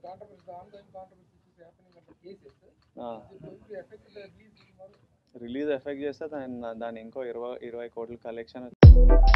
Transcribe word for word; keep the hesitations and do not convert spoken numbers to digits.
release effect చేస్తే దాని దాని ఇంకో ఇరవై ఇరవై కోట్ల కలెక్షన్